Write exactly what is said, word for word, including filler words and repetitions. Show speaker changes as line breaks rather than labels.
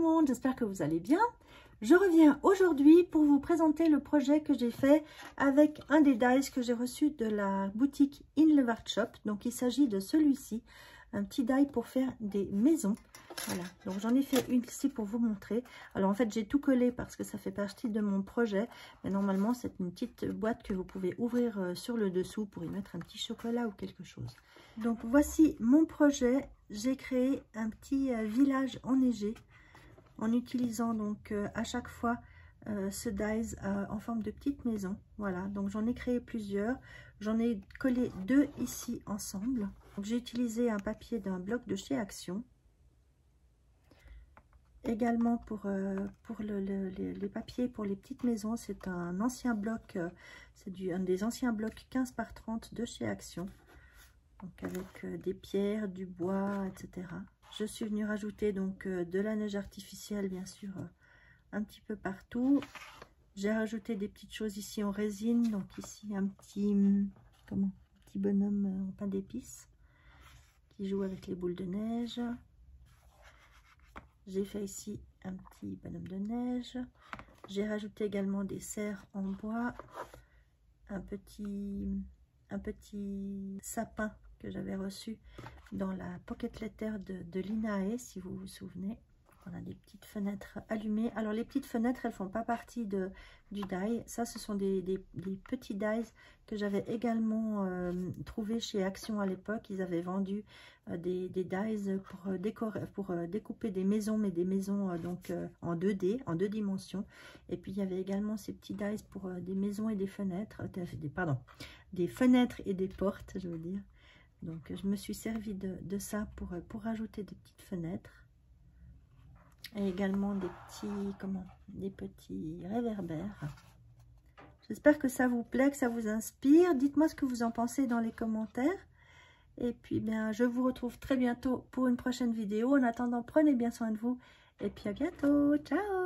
monde, j'espère que vous allez bien. Je reviens aujourd'hui pour vous présenter le projet que j'ai fait avec un des dies que j'ai reçu de la boutique In Levard Shop. Donc il s'agit de celui-ci, un petit die pour faire des maisons. Voilà, donc j'en ai fait une ici pour vous montrer. Alors en fait j'ai tout collé parce que ça fait partie de mon projet, mais normalement c'est une petite boîte que vous pouvez ouvrir sur le dessous pour y mettre un petit chocolat ou quelque chose. Donc voici mon projet. J'ai créé un petit village enneigé en utilisant donc euh, à chaque fois euh, ce dies euh, en forme de petite maison. Voilà, donc j'en ai créé plusieurs. J'en ai collé deux ici ensemble. J'ai utilisé un papier d'un bloc de chez Action. Également pour, euh, pour le, le, les, les papiers pour les petites maisons, c'est un ancien bloc, euh, c'est un des anciens blocs quinze par trente de chez Action. Donc avec euh, des pierres, du bois, et cetera. Je suis venue rajouter donc euh, de la neige artificielle, bien sûr, euh, un petit peu partout. J'ai rajouté des petites choses ici en résine. Donc ici un petit, comment, un petit bonhomme euh, en pain d'épices qui joue avec les boules de neige. J'ai fait ici un petit bonhomme de neige. J'ai rajouté également des serres en bois, un petit, un petit sapin que j'avais reçu dans la pocket letter de, de l'Inae, si vous vous souvenez. On a des petites fenêtres allumées. Alors les petites fenêtres, elles font pas partie de, du die. Ça, ce sont des, des, des petits dies que j'avais également euh, trouvé chez Action à l'époque. Ils avaient vendu euh, des, des dies pour, euh, décorer, pour euh, découper des maisons, mais des maisons euh, donc euh, en deux D, en deux dimensions. Et puis il y avait également ces petits dies pour euh, des maisons et des fenêtres, euh, des, pardon, des fenêtres et des portes, je veux dire. Donc je me suis servi de, de ça pour, pour rajouter des petites fenêtres. Et également des petits, comment, des petits réverbères. J'espère que ça vous plaît, que ça vous inspire. Dites-moi ce que vous en pensez dans les commentaires. Et puis bien, je vous retrouve très bientôt pour une prochaine vidéo. En attendant, prenez bien soin de vous. Et puis à bientôt. Ciao!